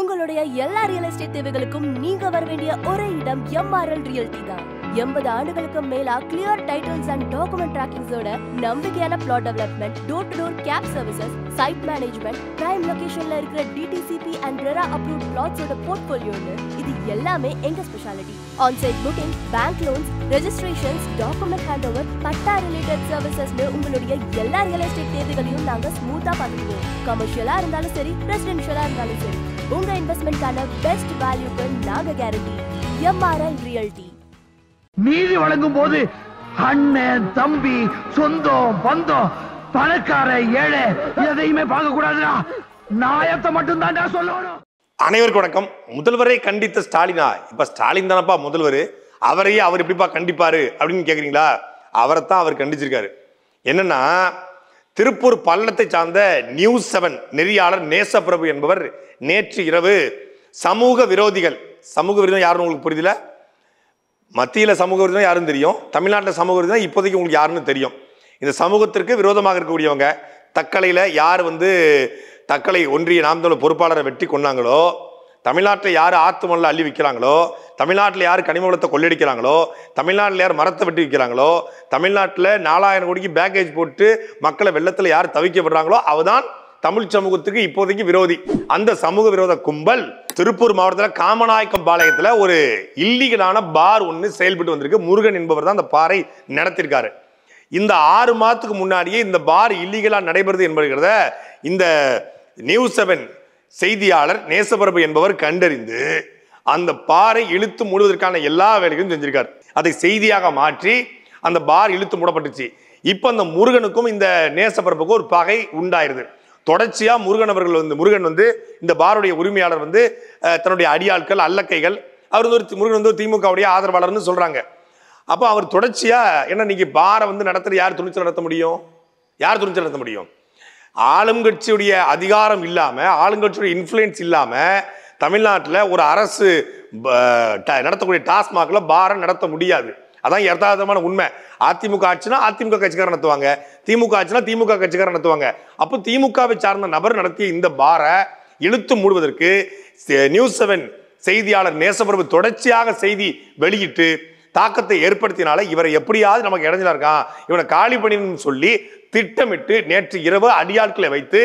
உங்களுடைய எல்லா real estate தேவைகளுக்கும் நீங்க வர வேண்டிய ஒரே இடம் எம்ஆர்எல் ரியல்டி தான். 80 ஆண்டுகளுக்கு மேலா கிளியர் டைட்டில்ஸ் அண்ட் டாக்குமெண்ட் ட்ராக்கிங்ஸோட நம்பிக்கையான plot development, door to door cab services, site management, prime லொகேஷன்ல இருக்கிற டிடிசிபி அண்ட் ரெரா அப்ரூவ்ட் பிளாட்ஸோட போர்ட்ஃபோலியோன்னு இது எல்லாமே எங்க speciality. Onsite booking, bank loans, registrations, document hand over, patta related சர்வீசஸ்னு உங்களுடைய எல்லா ரியல் எஸ்டேட் தேவைகளையும் நாங்க ஸ்மூத்தா பார்த்துக்குவோம். கமர்ஷியலா இருந்தாலும் சரி, ரெசிடென்ஷியலா இருந்தாலும் சரி, உங்க இன்வெஸ்ட்மெண்ட்கான பெஸ்ட் வேல்யூக்கு நாங்க கேரண்டி. MRL realty. நீதி வழங்கும் போது அண்ணன், தம்பி, சொந்தம், பந்தம், பணக்கார, ஏழை எதையுமே பார்க்க கூடாதுடா. நாயத்தை மட்டும் தான்டா சொல்லணும். அனைவருக்கும் வணக்கம். முதல்வரை கண்டித்த ஸ்டாலினா? இப்ப ஸ்டாலின் தானப்பா முதல்வர், அவரையே அவர் எப்படிப்பா கண்டிப்பாரு அப்படின்னு கேக்குறீங்களா? அவரைத்தான் அவர் கண்டிச்சிருக்காரு. என்னன்னா, திருப்பூர் பல்லடத்தை சார்ந்த நியூஸ் 7 நெறியாளர் நேசப்பிரபு என்பவர் நேற்று இரவு சமூக விரோதிகள் யாருன்னு உங்களுக்கு புரியுதுல? மத்தியில் சமூக விரோதம் யாருன்னு தெரியும், தமிழ்நாட்டில் சமூக விரோதம் இப்போதைக்கு உங்களுக்கு யாருன்னு தெரியும். இந்த சமூகத்திற்கு விரோதமாக இருக்கக்கூடியவங்க, தக்கலையில் யார் தக்கலை ஒன்றிய நாம் தமிழர் பொறுப்பாளரை வெட்டி கொண்டாங்களோ, தமிழ்நாட்டில் யார் ஆத்துமல்ல அள்ளி விற்கிறாங்களோ, தமிழ்நாட்டில் யார் கனிம வளத்தை கொள்ளடிக்கிறாங்களோ, தமிழ்நாட்டில் யார் மரத்தை வெட்டி விற்கிறாங்களோ, தமிழ்நாட்டில் 4000 கோடிக்கு பேக்கேஜ் போட்டு மக்களை வெள்ளத்தில் யார் தவிக்கப்படுறாங்களோ அவதான் தமிழ் சமூகத்துக்கு இப்போதைக்கு விரோதி. அந்த சமூக விரோத கும்பல் திருப்பூர் மாவட்டத்தில் காமநாயக்கம் பாளையத்தில் ஒரு இல்லீகலான பார் ஒன்று செயல்பட்டு வந்திருக்கு. முருகன் என்பவர் தான் அந்த பாரை நடத்திருக்காரு. இந்த 6 மாதத்துக்கு முன்னாடியே இந்த பார் இல்லீகலா நடைபெறுது என்பதை இந்த நியூஸ் 7 செய்தியாளர் நேசப்பிரபு என்பவர் கண்டறிந்து அந்த பாரை இழுத்து மூடுவதற்கான எல்லா வேலைகளும் செஞ்சிருக்காரு. அதை செய்தியாக மாற்றி அந்த பார் இழுத்து மூடப்பட்டுச்சு. இப்ப அந்த முருகனுக்கும் இந்த நேசப்பிரபுக்கும் ஒரு பகை உண்டாயிருது. தொடர்ச்சியா முருகன் இந்த பாருடைய உரிமையாளர் தன்னுடைய அடியாட்கள், அல்லக்கைகள், அவர் முருகன் திமுகவுடைய ஆதரவாளர்னு சொல்றாங்க. அப்போ அவர் தொடர்ச்சியா என்ன, நீங்க பாரை நடத்துற யார் துணிச்சல் நடத்த முடியும்? யார் துணிச்சல் நடத்த முடியும்? ஆளுங்கட்சியுடைய அதிகாரம் இல்லாம, ஆளுங்கட்சியுடைய இன்ஃப்ளூயன்ஸ் இல்லாம தமிழ்நாட்டில் ஒரு அரசு நடத்தக்கூடிய டாஸ்மாக்ல பாரை நடத்த முடியாது. அதான் யதார்த்தமான உண்மை. அதிமுக ஆட்சினா அதிமுக கட்சிக்காரர் நடத்துவாங்க, திமுக ஆட்சினா திமுக கட்சிக்காரர் நடத்துவாங்க. அப்போ திமுகவை சார்ந்த நபர் நடத்திய இந்த பாரை இழுத்து மூடுவதற்கு நியூஸ் 7 செய்தியாளர் நேசப்பிரபு தொடர்ச்சியாக செய்தி வெளியிட்டு தாக்கத்தை ஏற்படுத்தினால இவரை எப்படியாவது நமக்கு இடைஞ்சலா இருக்கான், இவனை காலி பண்ணின்னு சொல்லி திட்டமிட்டு நேற்று இரவு அடியாட்களை வைத்து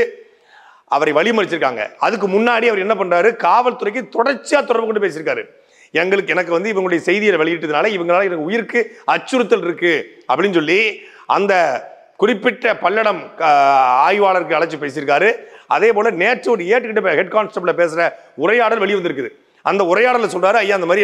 அவரை வழிமறிச்சிருக்காங்க. அதுக்கு முன்னாடி அவர் என்ன பண்றாரு, காவல்துறைக்கு தொடர்ச்சியா தொடர்பு கொண்டு பேசியிருக்காரு. எனக்கு இவங்களுடைய செய்தியை வெளியிட்டதுனால இவங்களால எனக்கு உயிருக்கு அச்சுறுத்தல் இருக்கு அப்படின்னு சொல்லி அந்த குறிப்பிட்ட பல்லடம் ஆய்வாளருக்கு அழைச்சு பேசியிருக்காரு. அதே போல நேற்று ஒரு ஏட்டுக்கிட்ட ஹெட் கான்ஸ்டபிள் பேசுற உரையாடல் வெளிவந்திருக்குது. அந்த உரையாடல சொல்றாரு, ஐயா அந்த மாதிரி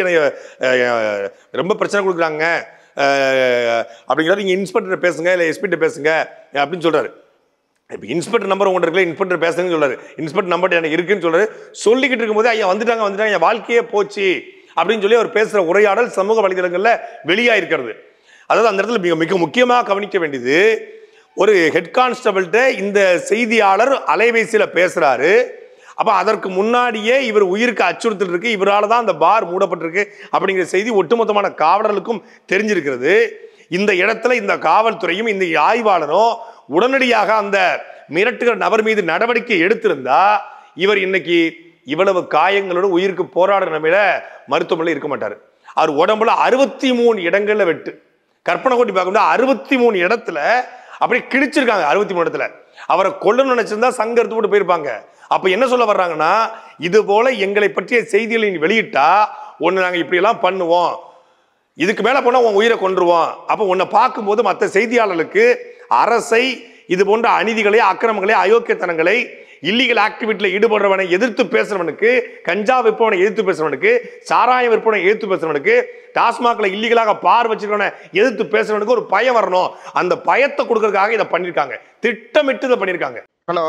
ரொம்ப பிரச்சனை கொடுக்குறாங்க அப்படிங்கிறது, நீங்க இன்ஸ்பெக்டர் பேசுங்க இல்லை எஸ்பிட்ட பேசுங்க அப்படின்னு சொல்றாரு. இப்போ இன்ஸ்பெக்டர் நம்பர் ஒன்று இருக்குல்ல, இன்ஸ்பெக்டர் பேசுங்கன்னு சொல்றாரு. இன்ஸ்பெக்டர் நம்பர் எனக்கு இருக்குன்னு சொல்றாரு. சொல்லிக்கிட்டு இருக்கும்போது ஐயா வந்துட்டாங்க என் வாழ்க்கையே போச்சு அப்படின்னு சொல்லி அவர் பேசுற உரையாடல் சமூக வலைதளங்கள்ல வெளியாயிருக்கிறது. அதாவது அந்த இடத்துல மிக முக்கியமாக கவனிக்க வேண்டியது, ஒரு ஹெட் கான்ஸ்டபிள்கிட்ட இந்த செய்தியாளர் அலைபேசியில பேசுறாரு. அப்ப அதற்கு முன்னாடியே இவர் உயிருக்கு அச்சுறுத்தல் இருக்கு, இவரால் தான் அந்த பார் மூடப்பட்டிருக்கு அப்படிங்கிற செய்தி ஒட்டுமொத்தமான காவலர்களுக்கும் தெரிஞ்சிருக்கிறது. இந்த இடத்துல இந்த காவல்துறையும் இந்த ஆய்வாளரும் உடனடியாக அந்த மிரட்டுகிற நபர் மீது நடவடிக்கை எடுத்திருந்தா இவர் இன்னைக்கு இவ்வளவு காயங்களோட உயிருக்கு போராடுற நிலையில மருத்துவமனையில் இருக்க மாட்டாரு. அவர் உடம்புல 63 இடங்கள்ல வெட்டு, கற்பனை கொட்டி பார்க்க 63 இடத்துல அப்படியே கிழிச்சிருக்காங்க. 63 இடத்துல அவரை கொல்லணும்னு நினைச்சிருந்தா சங்க எடுத்து போட்டு போயிருப்பாங்க. அப்ப என்ன சொல்ல வர்றாங்கன்னா, இது போல எங்களை பற்றிய செய்திகளை வெளியிட்டா ஒண்ணு நாங்க இப்படி எல்லாம் பண்ணுவோம், இதுக்கு மேல போனா உன் உயிரை கொன்றுவோம். அப்ப உன்னை பார்க்கும்போது மற்ற செய்தியாளர்களுக்கு அரசை இது போன்ற அநீதிகளை, அக்கிரமங்களை, அயோக்கியத்தனங்களை, இல்லீகல் ஆக்டிவிட்டியில ஈடுபடுறவனை எதிர்த்து பேசுறவனுக்கு, கஞ்சா விற்பவனை எதிர்த்து பேசுறவனுக்கு, சாராய விற்பவனை எதிர்த்து பேசுறவனுக்கு, டாஸ்மாக்ல இல்லீகலாக பார் வச்சிருக்கவனை எதிர்த்து பேசுறவனுக்கு ஒரு பயம் வரணும். அந்த பயத்தை கொடுக்கறதுக்காக இதை பண்ணிருக்காங்க, திட்டமிட்டு இதை பண்ணிருக்காங்க. ஹலோ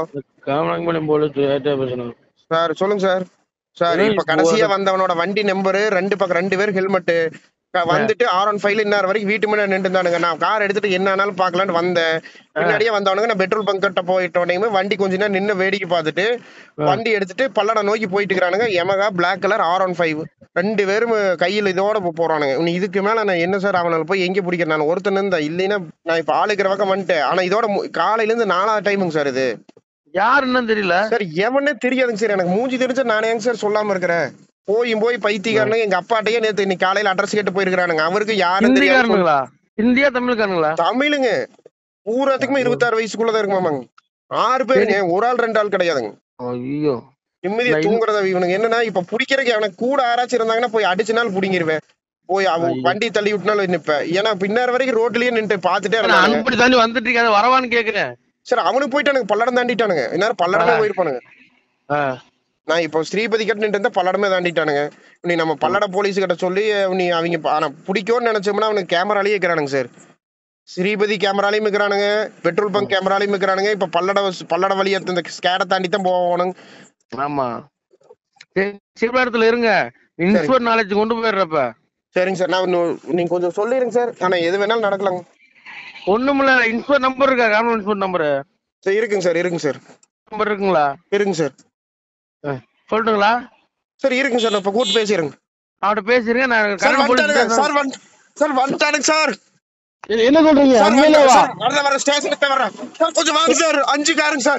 சார், சொல்லுங்க சார். சார் இப்ப கடைசியா வந்தவனோட வண்டி நம்பரு 2 பேர் ஹெல்மெட் வந்துட்டு R15 இன்னார் வரைக்கும் வீட்டு முன்னாடி நின்று இருந்தானுங்க. நான் கார் எடுத்துட்டு என்ன ஆனாலும் பாக்கலான்னு வந்தேன். பின்னாடியே வந்தவனுங்க நான் பெட்ரோல் பங்க் கிட்ட போயிட்ட உடனே வண்டி கொஞ்ச நேரம் நின்று வேடிக்கை பார்த்துட்டு வண்டி எடுத்துட்டு பல்லடம் நோக்கி போயிட்டு இருக்கிறானுங்க. எமகா பிளாக் கலர் R15 2 பேரும் கையில் இதோட போறானுங்க. இதுக்கு மேல நான் என்ன சார் அவனால போய் எங்க பிடிக்கிறேன்? நான் ஒருத்தன் இருந்தா இல்லைன்னா நான் இப்ப ஆளுக்கிற பக்கம் வந்துட்டேன். ஆனா இதோட காலையில இருந்து 4வது டைமுங்க சார் இது. யாருன்னு தெரியல சார். எவனே தெரியாதுங்க சார். எனக்கு மூஞ்சி தெரிஞ்சா நானே சார் சொல்லாம இருக்கிறேன். போய் பைத்தியக்காரனுங்க எங்க அப்பாட்டையே நேத்து இன்னைக்கு காலையில அட்ரஸ் கேட்டு போயிருக்கானுங்க. அவருக்கு யாரும் தெரியாது. ஹிந்திக்காரனுங்களா? இந்தியா தமிழ்காரனுங்களா? தமிழுங்க. பூராத்துக்குமே 26 வயசுக்குள்ளதான் இருக்குமாமாங்க. 6 பேருங்க, ஒரு ஆள் 2 ஆள் கிடையாதுங்க. ஐயோ, நிம்மதியா தூங்குறதா இவனுங்க. என்னன்னா இப்ப பிடிக்கிறதுக்கு அவனுக்கு கூட யாராச்சும் இருந்தாங்கன்னா போய் அடிச்சுனாலும் பிடிங்கிருவேன். போய் அவன் வண்டி தள்ளி விட்டுனாலும் நிப்பேன். ஏன்னா பின்னார் வரைக்கும் ரோட்லயே நின்று பாத்துட்டே இருந்தாங்க. அப்படி தாண்டி வந்துட்டு இருக்காது, வரவான்னு கேக்குறேன் சார். அவனுக்கு போயிட்டானுங்க, பல்லடம் தாண்டிட்டானுங்க. இந்நேரம் பல்லடமே போயிருப்பானுங்க. நான் இப்போ ஸ்ரீபதி கிட்ட நின்று பல்லடமே தாண்டிட்டானுங்க. நீ நம்ம பல்லட போலீஸ் கிட்ட சொல்லி நீ அவங்க ஆனா பிடிக்கும்னு நினைச்சோம்னா அவனுக்கு கேமராலேயே இருக்கிறானுங்க சார். ஸ்ரீபதி கேமராலையும் இருக்கிறானுங்க, பெட்ரோல் பங்க் கேமராலையும் இருக்கிறானுங்க. இப்ப பல்லட வழியா இந்த ஸ்கேடை தாண்டி தான் போவானுங்க. ஆமா, சிவபுரத்துல இருங்க, இன்ஸ்போர்ட் நாலேஜ் கொண்டு போயிடுறப்ப. சரிங்க சார். நான் நீங்க கொஞ்சம் சொல்லிடுங்க சார். ஆனா எது வேணாலும் நடக்கலாங்க. ஒண்ணுமில்ல, இன்ஸ்போர்ட் நம்பர் இருக்கா? கவர்மெண்ட் இன்ஸ்போர்ட் நம்பரு இருக்குங்க சார். இருக்குங்க சார். நம்பர் இருக்குங்களா? இருக்குங்க சார். சொல்லட்டுங்களா? சார் இருக்குங்க சார். இப்ப கூட்டு பேசிடுங்க. அவட்ட பேசிருங்க. நான் சார் வந்துட்டானுங்க சார். என்ன சொல்றீங்க? வர ஸ்டேஷனுக்கு வரேன் சார். கொஞ்சம் வாங்க சார். 5 காருங்க சார்.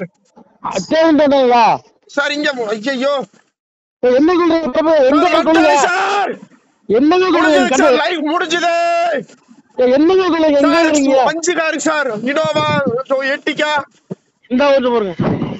சார் இங்க ஐயோ என்ன சொல்றீங்க சார்? என்னங்க லைவ் முடிஞ்சது. என்னங்க எங்க 5 காருங்க சார். Innova, Ertiga. இந்த வந்து பாருங்க.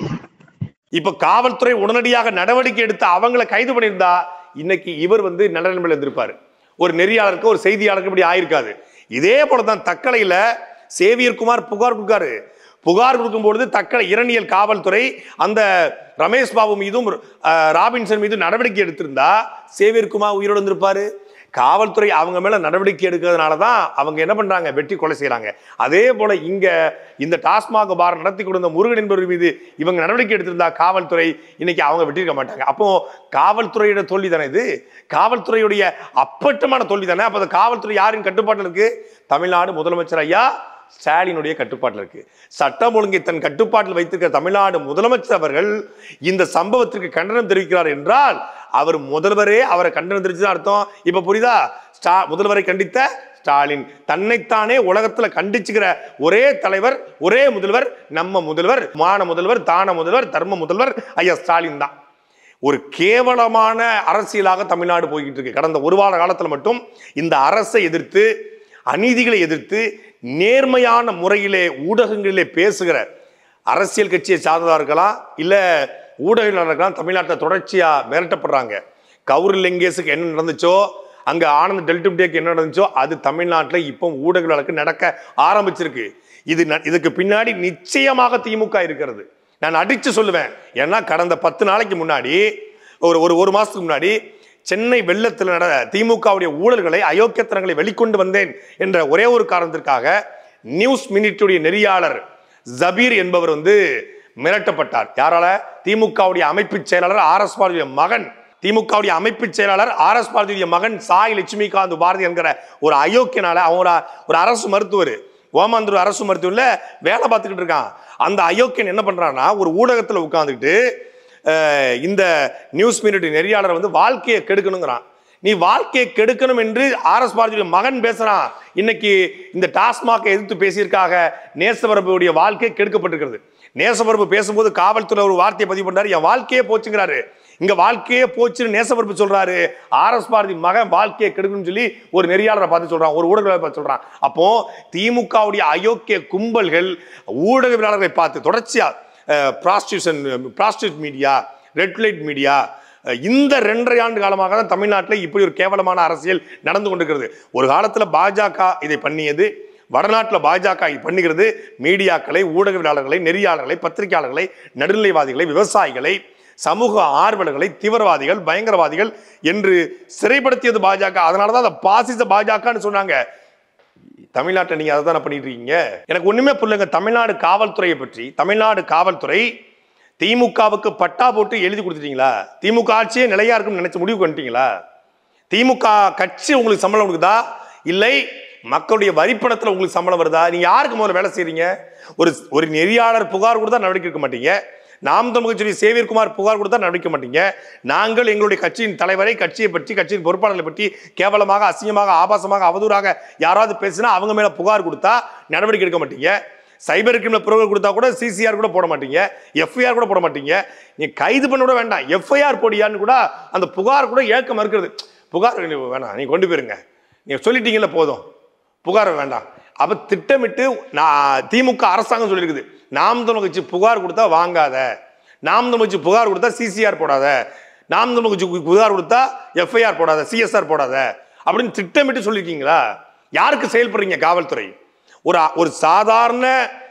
இப்ப காவல்துறை உடனடியாக நடவடிக்கை எடுத்து அவங்களை கைது பண்ணியிருந்தா இன்னைக்கு இவர் வந்து நல்ல நிலைமையில இருந்திருப்பாரு. ஒரு நெறியாளருக்கு, ஒரு செய்தியாளருக்கு இப்படி ஆயிருக்காது. இதே போலதான் தக்கலையில சேவியர் குமார் புகார் கொடுக்காரு. புகார் கொடுக்கும் பொழுது தக்கலை இரணியல் காவல்துறை அந்த ரமேஷ் பாபு மீதும் ராபின்சன் மீதும் நடவடிக்கை எடுத்திருந்தா சேவியர் குமார் உயிரோடு இருந்திருப்பாரு. காவல்துறை அவங்க மேல நடவடிக்கை எடுக்கிறதுனாலதான் அவங்க என்ன பண்றாங்க, வெட்டி கொலை செய்யறாங்க. அதே போல இங்க இந்த டாஸ்மாக் பார் நடத்தி கொடுத்த முருகன் என்பவர் மீது இவங்க நடவடிக்கை எடுத்திருந்தா காவல்துறை இன்னைக்கு அவங்க வெட்டியிருக்க மாட்டாங்க. அப்போ காவல்துறையோட தோல்வி தானே இது? காவல்துறையுடைய அப்பட்டமான தோல்வி தானே? அப்ப காவல்துறை யாரின் கட்டுப்பாட்டில் இருக்கு? தமிழ்நாடு முதலமைச்சர் ஐயா ஸ்டாலினுடைய கட்டுப்பாட்டில் இருக்கு. சட்டம் ஒழுங்கை தன் கட்டுப்பாட்டில் வைத்திருக்கிற தமிழ்நாடு முதலமைச்சர் அவர்கள் இந்த சம்பவத்திற்கு கண்டனம் தெரிவிக்கிறார் என்றால் அவர் முதல்வரே அவரை கண்டனம் தெரிவிச்சதா அர்த்தம். இப்ப புரியுதா? முதல்வரை கண்டித்த ஸ்டாலின், தன்னைத்தானே உலகத்துல கண்டிச்சுக்கிற ஒரே தலைவர், ஒரே முதல்வர் நம்ம முதல்வர், மான முதல்வர், தான முதல்வர், தர்ம முதல்வர் ஐயா ஸ்டாலின் தான். ஒரு கேவலமான அரசியலாக தமிழ்நாடு போய்கிட்டு இருக்கு. கடந்த ஒரு வார காலத்துல மட்டும் இந்த அரசை எதிர்த்து, அநீதிகளை எதிர்த்து நேர்மையான முறையிலே ஊடகங்களிலே பேசுகிற அரசியல் கட்சியை சார்ந்ததா இருக்கலாம், இல்ல ஊடகங்களாம் தமிழ்நாட்டில் தொடர்ச்சியா மிரட்டப்படுறாங்க. கௌரி லங்கேஷுக்கு என்ன நடந்துச்சோ, அங்க ஆனந்த் டெல்டும்டேக்கு என்ன நடந்துச்சோ அது தமிழ்நாட்டில் இப்போ ஊடகங்களுக்கு நடக்க ஆரம்பிச்சிருக்கு. இதுக்கு பின்னாடி நிச்சயமாக திமுக இருக்கிறது. நான் அடிச்சு சொல்லுவேன். ஏன்னா கடந்த 10 நாளைக்கு முன்னாடி, ஒரு மாசத்துக்கு முன்னாடி சென்னை வெள்ளத்தில் திமுகவுடைய ஊழல்களை, அயோக்கியத்தனங்களை வெளிக்கொண்டு வந்தேன் என்ற ஒரே ஒரு காரணத்திற்காக நியூஸ் மினிட்டுடைய நெறியாளர் ஜபீர் என்பவர் வந்து மிரட்டப்பட்டார். யாரால? திமுகவுடைய அமைப்பு செயலாளர் ஆர்.எஸ். பாரதியுடைய மகன், திமுகவுடைய அமைப்பு செயலாளர் ஆர்.எஸ். பாரதியுடைய மகன் சாய் லட்சுமிகாந்த் பாரதி என்கிற ஒரு அயோக்கியனால, அவன் ஒரு அரசு மருத்துவர், ஓமாந்தூர் அரசு மருத்துவர்ல வேலை பார்த்துக்கிட்டு இருக்கான். அந்த அயோக்கியன் என்ன பண்றான்னா, ஒரு ஊடகத்துல உட்கார்ந்துக்கிட்டு இந்த நியூஸ் மினிட் நெறியாளர் வந்து வாழ்க்கையை கெடுக்கணுங்கிறான். நீ வாழ்க்கையை கெடுக்கணும் என்று ஆர்.எஸ். பாரதியுடைய மகன் பேசுறான். இன்னைக்கு இந்த டாஸ்மாக் எதிர்த்து பேசியிருக்காக நேசபரப்புடைய வாழ்க்கை கெடுக்கப்பட்டிருக்கிறது. நேசபரப்பு பேசும்போது காவல்துறை ஒரு வார்த்தையை பதிவு பண்றாரு, என் வாழ்க்கையே போச்சுங்கிறாரு. இங்க வாழ்க்கையே போச்சுன்னு நேசபரப்பு சொல்றாரு. ஆர்.எஸ். பாரதி மகன் வாழ்க்கையை கெடுக்கணும்னு சொல்லி ஒரு நெறியாளரை பார்த்து சொல்றான், ஒரு ஊடகங்களை பார்த்து சொல்றான். அப்போ திமுகவுடைய அயோக்கிய கும்பல்கள் ஊடகவியலாளர்களை பார்த்து தொடர்ச்சியா prostitute media, red light media, இந்த 2.5 ஆண்டு காலமாக தான் தமிழ்நாட்டில் இப்படி ஒரு கேவலமான அரசியல் நடந்து கொண்டிருக்கிறது. ஒரு காலத்தில் பாஜக இதை பண்ணியது, வடநாட்டில் பாஜக பண்ணுகிறது. மீடியாக்களை, ஊடகவியலாளர்களை, நெறியாளர்களை, பத்திரிகையாளர்களை, நடுநிலைவாதிகளை, விவசாயிகளை, சமூக ஆர்வலர்களை தீவிரவாதிகள், பயங்கரவாதிகள் என்று சிறைப்படுத்தியது பாஜக. அதனாலதான் அதை பாசிச பாஜகன்னு சொன்னாங்க. தமிழ்நாட்டில் நீங்க அதை தானே பண்ணிட்டு இருக்கீங்க. எனக்கு ஒண்ணுமே புரியலங்க. தமிழ்நாடு காவல்துறையை பற்றி, தமிழ்நாடு காவல்துறை திமுகவுக்கு பட்டா போட்டு எழுதி கொடுத்துட்டீங்களா? திமுக ஆட்சியே நிலையா இருக்கும்னு நினைச்சு முடிவு பண்ணிட்டீங்களா? திமுக கட்சி உங்களுக்கு சம்பளம் கொடுக்குதா, இல்லை மக்களுடைய வரிப்பணத்தில் உங்களுக்கு சம்பளம் வருதா? நீங்க யாருக்கு முதல்ல வேலை செய்றீங்க? ஒரு நெறியாளர் புகார் கொடுத்தா நடவடிக்கை எடுக்க மாட்டீங்க. நாம் தமிழ் கட்சி சேவியர் குமார் புகார் கொடுத்தா நடவடிக்க மாட்டீங்க. நாங்கள் எங்களுடைய கட்சியின் தலைவரை, கட்சியை பற்றி, கட்சியின் பொறுப்பாளர்களை பற்றி கேவலமாக, அசிங்கமாக, ஆபாசமாக, அவதூறாக யாராவது பேசினா அவங்க மேல புகார் கொடுத்தா நடவடிக்கை எடுக்க மாட்டீங்க. சைபர் கிரிமினல் புகார் கொடுத்தா கூட சிசிஆர் கூட போட மாட்டீங்க, எஃப்ஐஆர் கூட போட மாட்டீங்க. நீ கைது பண்ண கூட வேண்டாம், எஃப்ஐஆர் போடியான்னு கூட அந்த புகார் கூட ஏற்க மறுக்கிறது. புகார் வேணாம், நீ கொண்டு போயிருங்க, நீங்க சொல்லிட்டீங்கல்ல போதும், புகார் வேண்டாம். அப்ப திட்டமிட்டு திமுக அரசாங்கம் சொல்லியிருக்குது, நாம் தமிழர் கட்சி புகார் கொடுத்தா வாங்காத, நாம் தமிழர் கட்சி புகார் கொடுத்தா சிசிஆர் போடாத, நாம் தமிழர் கட்சி புகார் கொடுத்தா எஃப்ஐஆர் போடாத, சிஎஸ்ஆர் போடாத அப்படின்னு திட்டமிட்டு சொல்லியிருக்கீங்களா? யாருக்கு செயல்படுறீங்க? காவல்துறை. ஒரு சாதாரண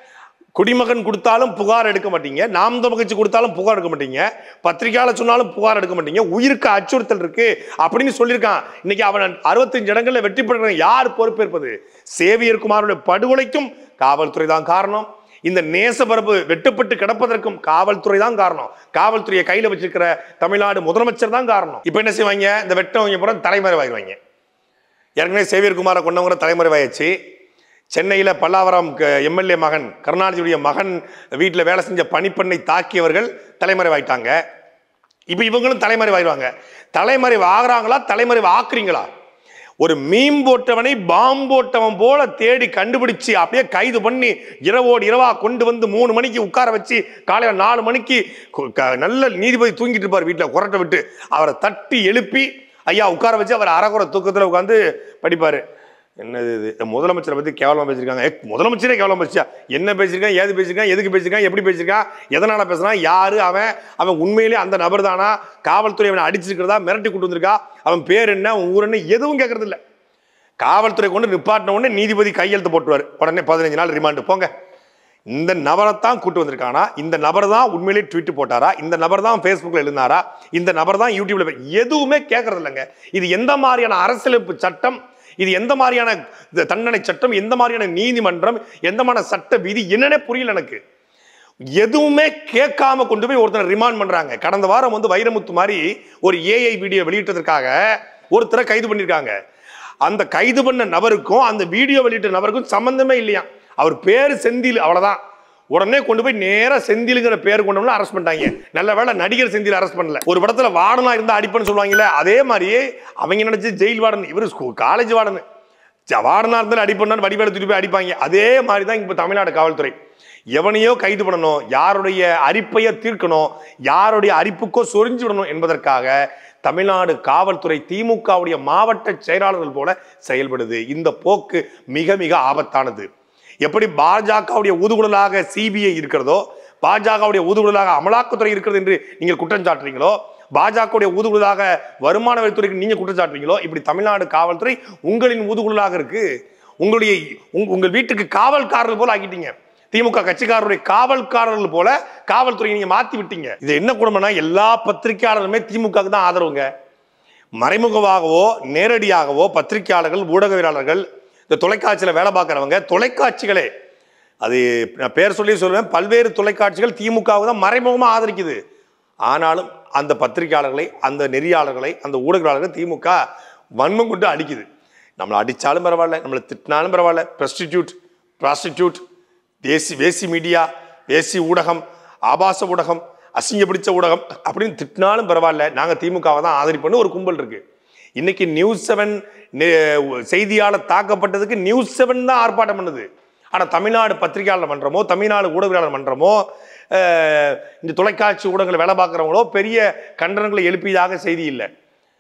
குடிமகன் கொடுத்தாலும் புகார் எடுக்க மாட்டீங்க, நாம் தமிழர் கட்சி கொடுத்தாலும் புகார் எடுக்க மாட்டீங்க, பத்திரிகையாளர் சொன்னாலும் புகார் எடுக்க மாட்டீங்க. உயிருக்கு அச்சுறுத்தல் இருக்கு அப்படின்னு சொல்லியிருக்கான். இன்னைக்கு அவன் 65 இடங்கள்ல வெற்றி பெற்ற யார் பொறுப்பேற்பது? சேவியர் குமாரோட படுகொலைக்கும் காவல்துறை தான் காரணம். இந்த நேசப்பரப்பு வெட்டுப்பட்டு கிடப்பதற்கும் காவல்துறை தான் காரணம். காவல்துறையை கையில வச்சிருக்கிற தமிழ்நாடு முதலமைச்சர் தான் காரணம். இப்ப என்ன செய்வாங்க? இந்த வெட்டவங்க புறம் தலைமறைவாயிருவாங்க. ஏற்கனவே சேவியர் குமாரை கொண்டவங்க தலைமறைவாயிடுச்சு. சென்னையில் பல்லாவரம் எம்எல்ஏ மகன், கருணாநிதியுடைய மகன் வீட்டில் வேலை செஞ்ச பணிப்பெண்ணை தாக்கியவர்கள் தலைமறைவாயிட்டாங்க. இப்போ இவங்களும் தலைமறைவாயிருவாங்க. தலைமறைவு ஆகிறாங்களா, தலைமறைவு ஆக்குறீங்களா? ஒரு மீன் போட்டவனை பாம்பு போட்டவன் போல தேடி கண்டுபிடிச்சு அப்படியே கைது பண்ணி இரவோடு இரவா கொண்டு வந்து 3 மணிக்கு உட்கார வச்சு காலையில் 4 மணிக்கு நல்ல நீதிபதி தூங்கிட்டு இருப்பார் வீட்டில் குரட்டை விட்டு, அவரை தட்டி எழுப்பி ஐயா உட்கார வச்சு அவர் அறகுறை தூக்கத்தில் உட்காந்து படிப்பார். என்னது இது? முதலமைச்சரை பற்றி கேவலமாக பேசியிருக்காங்க. முதலமைச்சரே கேவலம் பேசியா? என்ன பேசியிருக்கான், ஏது பேசியிருக்கான், எதுக்கு பேசியிருக்கான், எப்படி பேசியிருக்கான், எதனால பேசுறான், யாரு அவன், அவன் உண்மையிலே அந்த நபர் தானா, காவல்துறை அவனை அடிச்சிருக்கிறதா, மிரட்டி கூட்டு வந்திருக்கா, அவன் பேர் என்ன, ஊர் என்ன, எதுவும் கேட்கறது இல்லை. காவல்துறை கொண்டு நிப்பாட்டின உடனே நீதிபதி கையெழுத்து போட்டுருவார், உடனே 15 நாள் ரிமாண்டு போங்க. இந்த நபரைத்தான் கூட்டு வந்திருக்கானா, இந்த நபர் தான் உண்மையிலே ட்வீட் போட்டாரா, இந்த நபர் தான் ஃபேஸ்புக்கில் எழுதினாரா, இந்த நபர் தான் யூடியூப்ல, எதுவுமே கேட்கறது இல்லைங்க. இது எந்த மாதிரியான அரசியலமைப்பு சட்டம், இது எந்த மாதிரியான தண்டனை சட்டம், எந்த மாதிரியான நீதிமன்றம், எந்த மாதிரி சட்ட விதி, என்னன்னே புரியல எனக்கு. எதுவுமே கேட்காம கொண்டு போய் ஒருத்தர் ரிமாண்ட் பண்றாங்க. கடந்த வாரம் வந்து வைரமுத்து மாதிரி ஒரு ஏஐ வீடியோ வெளியிட்டதற்காக ஒருத்தரை கைது பண்ணிருக்காங்க. அந்த கைது பண்ண நபருக்கும் அந்த வீடியோ வெளியிட்ட நபருக்கும் சம்பந்தமே இல்லையா. அவர் பேரு செந்தில், அவ்வளவுதான். உடனே கொண்டு போய் நேரா செந்திலுங்கிற பேர் கொண்டு அரெஸ்ட் பண்ணிட்டாங்க. நல்ல வேளை நடிகர் செந்தில் அரெஸ்ட் பண்ணல. ஒரு படத்துல வார்டனா இருந்தா அடிப்பன்னு சொல்லுவாங்கல்ல, அதே மாதிரியே அவங்க நினைச்சு ஜெயில் வார்டன், இவரு காலேஜ் வார்டன், வார்டனா இருந்தாலும் அடிப்பண்ணு வடிவேல தூக்கி போய் அடிப்பாங்க. அதே மாதிரிதான் இப்ப தமிழ்நாடு காவல்துறை. எவனையோ கைது பண்ணணும், யாருடைய அரிப்பைய தீர்க்கணும், யாருடைய அரிப்புக்கோ சொரிஞ்சு விடணும் என்பதற்காக தமிழ்நாடு காவல்துறை திமுகவுடைய மாவட்ட செயலாளர்கள் போல செயல்படுது. இந்த போக்கு மிக மிக ஆபத்தானது. எப்படி பாஜகவுடைய ஊதுகுழலாக சிபிஐ இருக்கிறதோ, பாஜகவுடைய ஊதுகுழலாக அமலாக்கத்துறை இருக்கிறது என்று நீங்கள் குற்றம் சாட்டுறீங்களோ, பாஜகவுடைய ஊதுகுழலாக வருமான வரித்துறைக்கு நீங்க குற்றம் சாட்டுறீங்களோ, இப்படி தமிழ்நாடு காவல்துறை உங்களின் ஊதுகுழலாக இருக்கு. உங்கள் வீட்டுக்கு காவல்காரர்கள் போல ஆக்கிட்டீங்க. திமுக கட்சிக்காரருடைய காவல்காரர்கள் போல காவல்துறையை நீங்க மாத்தி விட்டீங்க. இது என்ன குடும்பம்னா, எல்லா பத்திரிகையாளருமே திமுகவுக்கு தான் ஆதரவுங்க. மறைமுகமாகவோ நேரடியாகவோ பத்திரிகையாளர்கள், ஊடகவியலாளர்கள், இந்த தொலைக்காட்சியில் வேலை பார்க்குறவங்க, தொலைக்காட்சிகளே, அது நான் பேர் சொல்லி சொல்லுவேன், பல்வேறு தொலைக்காட்சிகள் திமுகவை தான் மறைமுகமாக ஆதரிக்குது. ஆனாலும் அந்த பத்திரிகையாளர்களை, அந்த நெறியாளர்களை, அந்த ஊடகவியலாளர்களை திமுக வன்மம் கொண்டு அடிக்குது. நம்மளை அடித்தாலும் பரவாயில்ல, நம்மளை திட்டினாலும் பரவாயில்ல, ப்ராஸ்டிடியூட், வேசி மீடியா, வேசி ஊடகம், ஆபாச ஊடகம், அசிங்க பிடிச்ச ஊடகம் அப்படின்னு திட்டினாலும் பரவாயில்ல, நாங்கள் திமுகவை தான் ஆதரிப்போன்னு ஒரு கும்பல் இருக்கு. இன்னைக்கு நியூஸ் 7 செய்தியாளர் தாக்கப்பட்டதுக்கு நியூஸ் 7 தான் ஆர்ப்பாட்டம் பண்ணுது. ஆனால் தமிழ்நாடு பத்திரிகையாளர் மன்றமோ, தமிழ்நாடு ஊடகவியலாளர் மன்றமோ, இந்த தொலைக்காட்சி ஊடகங்களை வேலை பார்க்குறவங்களோ பெரிய கண்டனங்களை எழுப்பியதாக செய்தி இல்லை.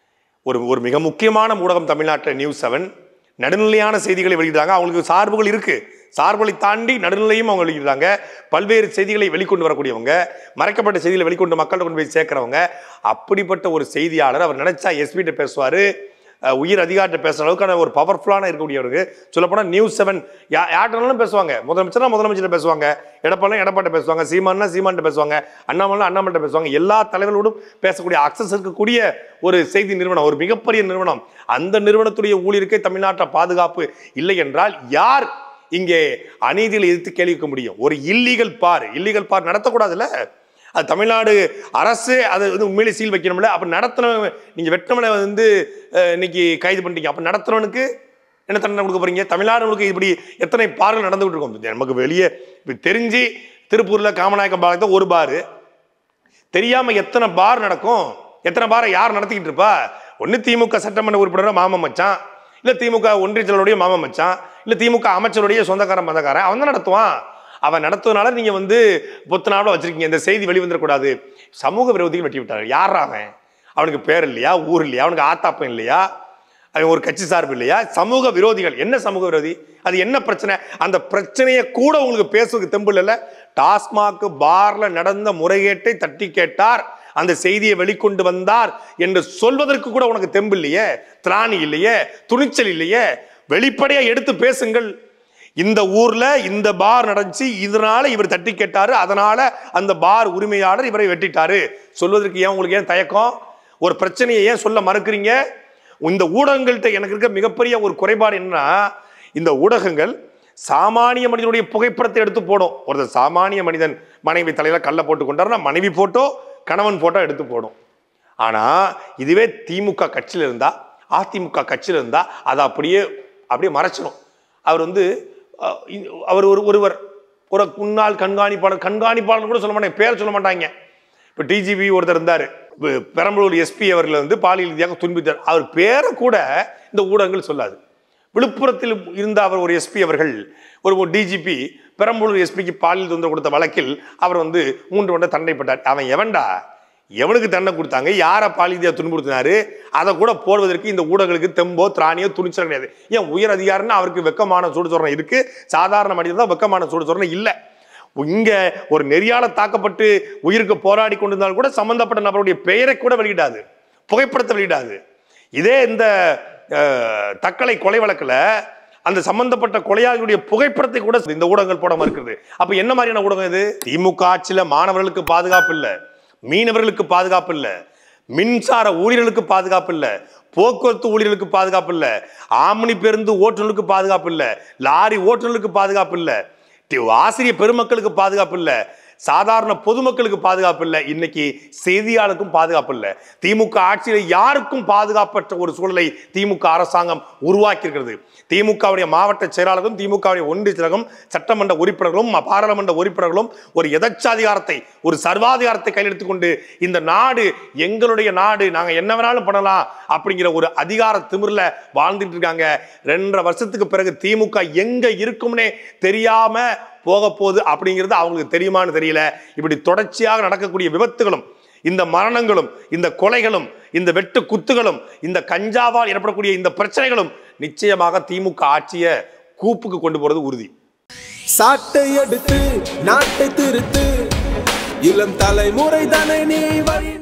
ஒரு மிக முக்கியமான ஊடகம் தமிழ்நாட்டில் நியூஸ் 7 நடுநிலையான செய்திகளை வெளியிடுறாங்க. அவங்களுக்கு சார்புகள் இருக்கு, சார்புகளை தாண்டி நடுநிலையும் அவங்க வெளியிடுறாங்க. பல்வேறு செய்திகளை வெளிக்கொண்டு வரக்கூடியவங்க, மறைக்கப்பட்ட செய்திகளை வெளிக்கொண்டு மக்கள்கிட்ட கொண்டு போய் சேர்க்கிறவங்க. அப்படிப்பட்ட ஒரு செய்தியாளர் அவர் நினைச்சா எஸ்பிட்ட பேசுவாரு, உயிர் அதிகாரத்தை பேசுற அளவுக்கான ஒரு பவர்ஃபுல்லான இருக்கக்கூடியவருக்கு. சொல்லப்போனால் நியூஸ் 7 யார்ட்டாலும் பேசுவாங்க. முதலமைச்சர்னா முதலமைச்சர் பேசுவாங்க, எடப்பாடி பேசுவாங்க, சீமான் பேசுவாங்க, அண்ணாமலை பேசுவாங்க. எல்லா தலைவர்களோடும் பேசக்கூடிய அக்சஸ் இருக்கக்கூடிய ஒரு செய்தி நிறுவனம், ஒரு மிகப்பெரிய நிறுவனம். அந்த நிறுவனத்துடைய ஊழியருக்கே தமிழ்நாட்டில் பாதுகாப்பு இல்லை என்றால் யார் இங்கே அநீதியில் எதிர்த்து கேள்விக்க முடியும்? ஒரு இல்லீகல் பார் நடத்தக்கூடாதுல்ல. அது தமிழ்நாடு அரசு அது வந்து உண்மையிலே சீல் வைக்கணும்ல. அப்ப நடத்தினவன், நீங்க வெட்டமலை வந்து இன்னைக்கு கைது பண்ணிட்டீங்க, அப்ப நடத்தினவனுக்கு என்ன தண்டனை கொடுக்க போறீங்க? தமிழ்நாடு இப்படி எத்தனை பார்கள் நடந்துகிட்டு இருக்கும். நமக்கு வெளியே தெரிஞ்சு திருப்பூர்ல காமநாயக்கம் பாலத்தை ஒரு பாரு, தெரியாம எத்தனை பார் நடக்கும், எத்தனை பாரை யார் நடத்திக்கிட்டு இருப்பா? ஒன்னு திமுக சட்டமன்ற உறுப்பினர் மாமன் மச்சான், இல்ல திமுக ஒன்றிய செயலருடைய மாமன் மச்சான், இல்ல திமுக அமைச்சருடைய சொந்தக்காரன் பந்தக்காரன், அவன் தான் நடத்துவான். அவன் நடத்துவதனால நீங்க பொத்தனாவில் வச்சிருக்கீங்க. இந்த செய்தி வெளிவந்துடக்கூடாது. சமூக விரோதிகள் வெட்டி விட்டாங்க. யாரா அவன்? அவனுக்கு பேர் இல்லையா, ஊர் இல்லையா, அவனுக்கு ஆத்தாப்பம் இல்லையா, அவன் ஒரு கட்சி சார்பு இல்லையா? சமூக விரோதிகள். என்ன சமூக விரோதி? அது என்ன பிரச்சனை? அந்த பிரச்சனையை கூட உங்களுக்கு பேசுறதுக்கு தெம்பு இல்ல. டாஸ்மாக் பார்ல நடந்த முறைகேட்டை தட்டி கேட்டார், அந்த செய்தியை வெளிக்கொண்டு வந்தார் என்று சொல்வதற்கு கூட உனக்கு தெம்பு இல்லையே, திராணி இல்லையே, துணிச்சல் இல்லையே. வெளிப்படையா எடுத்து பேசுங்கள். இந்த ஊர்ல இந்த பார் நடந்துச்சு, இதனால இவர் தட்டி கேட்டாரு, அதனால அந்த பார் உரிமையாளர் இவரை வெட்டிட்டாரு சொல்வதற்கு ஏன் உங்களுக்கு ஏன் தயக்கம்? ஒரு பிரச்சனையை ஏன் சொல்ல மறுக்கிறீங்க? இந்த ஊடகங்கள்கிட்ட எனக்கு இருக்க மிகப்பெரிய ஒரு குறைபாடு என்னன்னா, இந்த ஊடகங்கள் சாமானிய மனிதனுடைய புகைப்படத்தை எடுத்து போடும். ஒரு சாமானிய மனிதன் மனைவி தலையில கல்ல போட்டு கொண்டாருன்னா மனைவி போட்டோ கணவன் போட்டோ எடுத்து போடும். ஆனா இதுவே திமுக கட்சியில இருந்தா, அதிமுக கட்சியில இருந்தா அதை அப்படியே மறைச்சிடும். அவர் ஒருவர் ஒரு முன்னாள் கண்காணிப்பாளர் கூட சொல்ல மாட்டாங்க, பேர் சொல்ல மாட்டாங்க. இப்போ டிஜிபி ஒருத்தர் இருந்தார், பெரம்பலூர் எஸ்பி அவர்கள் பாலியல் ரீதியாக துன்புறுத்தார். அவர் பேரை கூட இந்த ஊடகங்கள் சொல்லாது. விழுப்புரத்தில் இருந்த அவர் ஒரு எஸ்பி அவர்கள், ஒரு டிஜிபி பெரம்பலூர் எஸ்பிக்கு பாலியல் தொந்தரவு கொடுத்த வழக்கில் அவர் 3 வருடம் தண்டனைப்பட்டார். அவன் எவன்டா? எவனுக்கு தண்டனை கொடுத்தாங்க? யாரை பாலியல் துன்புறுத்தினாரு? அதை கூட போடுவதற்கு இந்த ஊடகங்களுக்கு தெம்போ திராணியோ துணிச்சல் கிடையாது. ஏன் உயர் அதிகாரின்னா அவருக்கு வெக்கமான சூடு சொரணை இருக்கு, சாதாரண மனிதன் தான் வெக்கமான சூடு சொரணை இல்லை. இங்க ஒரு நெறியால தாக்கப்பட்டு உயிருக்கு போராடி கொண்டிருந்தால் கூட சம்பந்தப்பட்ட நபருடைய பெயரை கூட வெளியிடாது, புகைப்படத்தை வெளியிடாது. இதே இந்த தக்கலை கொலை வழக்குல அந்த சம்பந்தப்பட்ட கொலையாளியுடைய புகைப்படத்தை கூட இந்த ஊடகங்கள் போட மறுக்கிறது. அப்ப என்ன மாதிரியான ஊடகம் இது? திமுக ஆட்சியில மாணவர்களுக்கு பாதுகாப்பு இல்ல, மீனவர்களுக்கு பாதுகாப்பு இல்ல, மின்சார ஊழியர்களுக்கு பாதுகாப்பு இல்ல, போக்குவரத்து ஊழியர்களுக்கு பாதுகாப்பு இல்ல, ஆம்னி பேருந்து ஓட்டுநர்களுக்கு பாதுகாப்பு இல்ல, லாரி ஓட்டுநர்களுக்கு பாதுகாப்பு இல்ல, ஆசிரியர் பெருமக்களுக்கு பாதுகாப்பு இல்ல, சாதாரண பொதுமக்களுக்கு பாதுகாப்பு இல்லை, இன்னைக்கு செய்தியாளருக்கும் பாதுகாப்பு இல்லை. திமுக ஆட்சியில் யாருக்கும் பாதுகாப்பற்ற ஒரு சூழலை திமுக அரசாங்கம் உருவாக்கி இருக்கிறது. திமுகவுடைய மாவட்ட செயலாளர்களும் திமுகவுடைய ஒன்றிய செயலகம் சட்டமன்ற உறுப்பினர்களும் பாராளுமன்ற உறுப்பினர்களும் ஒரு எதச்சாதிகாரத்தை, ஒரு சர்வாதிகாரத்தை கையில் எடுத்துக்கொண்டு இந்த நாடு எங்களுடைய நாடு, நாங்க என்ன வேணாலும் பண்ணலாம் அப்படிங்கிற ஒரு அதிகார திமிர்ல வாழ்ந்துட்டு இருக்காங்க. 2.5 வருஷத்துக்கு பிறகு திமுக எங்க இருக்கும்னே தெரியாம போக போகுது அப்படிங்கிறது அவங்களுக்கு தெரியுமான்னு தெரியல. இப்படி தொடர்ச்சியாக நடக்கக்கூடிய விபத்துகளும், இந்த மரணங்களும், இந்த கொலைகளும், இந்த வெட்டு குத்துகளும், இந்த கஞ்சாவால் ஏற்படக்கூடிய இந்த பிரச்சனைகளும் நிச்சயமாக திமுக ஆட்சியை கூப்புக்கு கொண்டு போறது உறுதி. சாட்டை எடுத்து நாட்டை திருத்து, இளம் தலைமுறை தானே நீ வழி